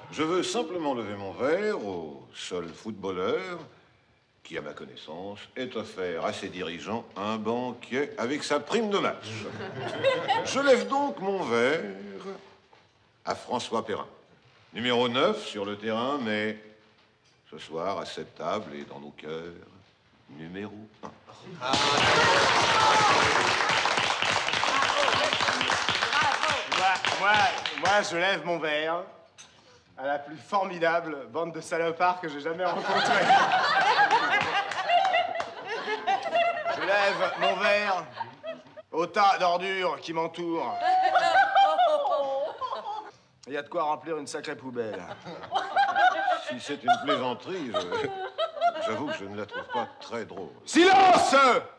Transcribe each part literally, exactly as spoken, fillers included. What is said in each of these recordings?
Je veux simplement lever mon verre au seul footballeur qui, à ma connaissance, est offert à ses dirigeants un banquet avec sa prime de match. Je lève donc mon verre à François Perrin, numéro neuf sur le terrain, mais ce soir, à cette table et dans nos cœurs, numéro un. Ah. Moi, moi, moi, je lève mon verre à la plus formidable bande de salopards que j'ai jamais rencontrée. Je lève mon verre au tas d'ordures qui m'entourent. Il y a de quoi remplir une sacrée poubelle. Si c'est une plaisanterie, je... j'avoue que je ne la trouve pas très drôle. Silence!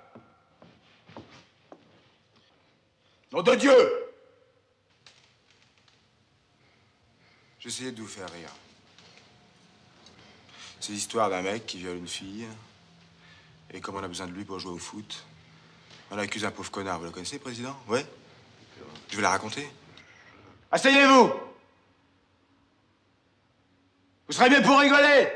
Nom de Dieu! J'essayais de vous faire rire. C'est l'histoire d'un mec qui viole une fille. Et comme on a besoin de lui pour jouer au foot, on accuse un pauvre connard. Vous le connaissez, président? Ouais? Je vais la raconter. Asseyez-vous! Vous serez bien pour rigoler!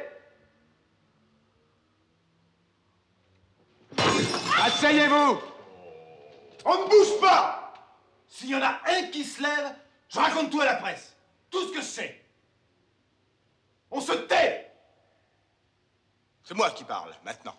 Asseyez-vous! On ne bouge pas! S'il y en a un qui se lève, je raconte tout à la presse. Tout ce que je sais. On se tait! C'est moi qui parle, maintenant.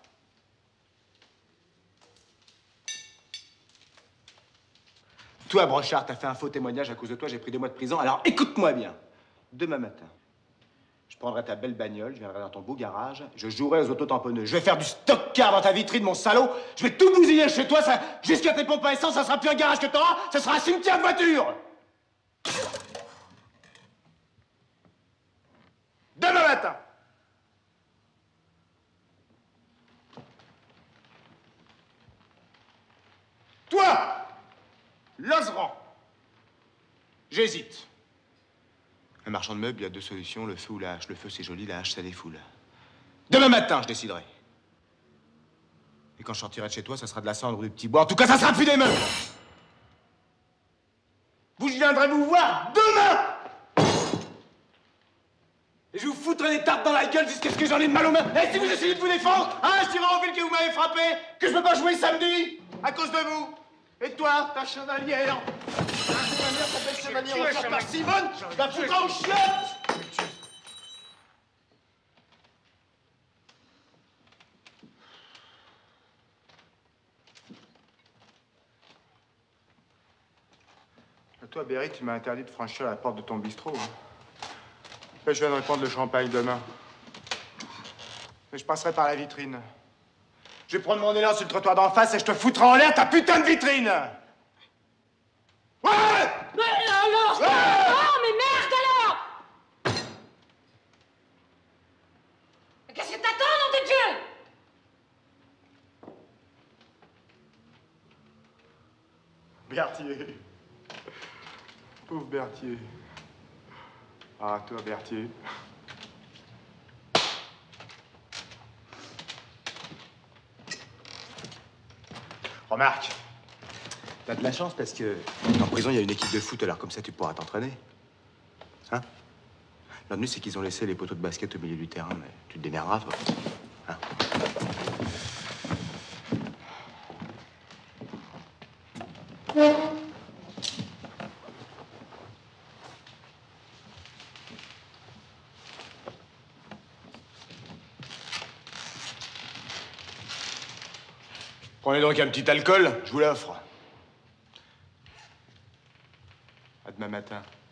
Toi, Brochard, t'as fait un faux témoignage. À cause de toi, j'ai pris deux mois de prison. Alors écoute-moi bien. Demain matin, je prendrai ta belle bagnole, je viendrai dans ton beau garage, je jouerai aux autotamponneuses. Je vais faire du stock-car dans ta vitrine, mon salaud. Je vais tout bousiller chez toi, ça, jusqu'à tes pompes à essence, ça sera plus un garage que t'auras, ça sera un cimetière de voitures. Demain matin. Toi, Lozeran. J'hésite. Un marchand de meubles, il y a deux solutions, le feu ou la hache. Le feu, c'est joli, la hache, ça défoule. Demain matin, je déciderai. Et quand je sortirai de chez toi, ça sera de la cendre ou du petit bois. En tout cas, ça sera plus des meubles. Vous, je viendrai vous voir demain. Et je vous foutrai des tartes dans la gueule jusqu'à ce que j'en ai de mal aux mains. Et si vous essayez de vous défendre, hein, je dirai en ville que vous m'avez frappé, que je peux pas jouer samedi, à cause de vous. Et toi, ta chevalière. Ta chevalière s'appelle chevalière offerte par Simone, la foutra aux chiottes. Toi, Berry, tu m'as interdit de franchir la porte de ton bistrot. Hein. Et je viendrai prendre le champagne demain. Mais je passerai par la vitrine. Je vais prendre mon élan sur le trottoir d'en face et je te foutrai en l'air ta putain de vitrine! Ouais! Mais alors! Ouais! Oh, mais merde alors! Mais qu'est-ce que t'attends, nom de Dieu? Berthier. Pauvre Berthier. Ah, toi, Berthier. Remarque, t'as de la chance parce que en prison, il y a une équipe de foot, alors comme ça, tu pourras t'entraîner. Hein? L'ennui, c'est qu'ils ont laissé les poteaux de basket au milieu du terrain, mais tu te démerderas, toi. Hein? Prenez donc un petit alcool, je vous l'offre. À demain matin.